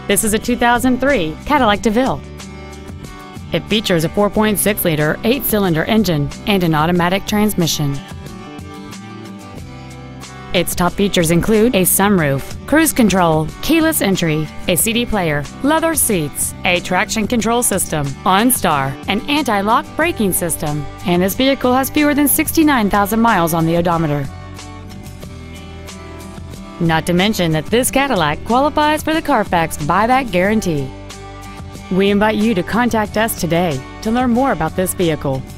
This is a 2003 Cadillac DeVille. It features a 4.6-liter 8-cylinder engine and an automatic transmission. Its top features include a sunroof, cruise control, keyless entry, a CD player, leather seats, a traction control system, OnStar, an anti-lock braking system, and this vehicle has fewer than 69,000 miles on the odometer. Not to mention that this Cadillac qualifies for the Carfax buyback guarantee. We invite you to contact us today to learn more about this vehicle.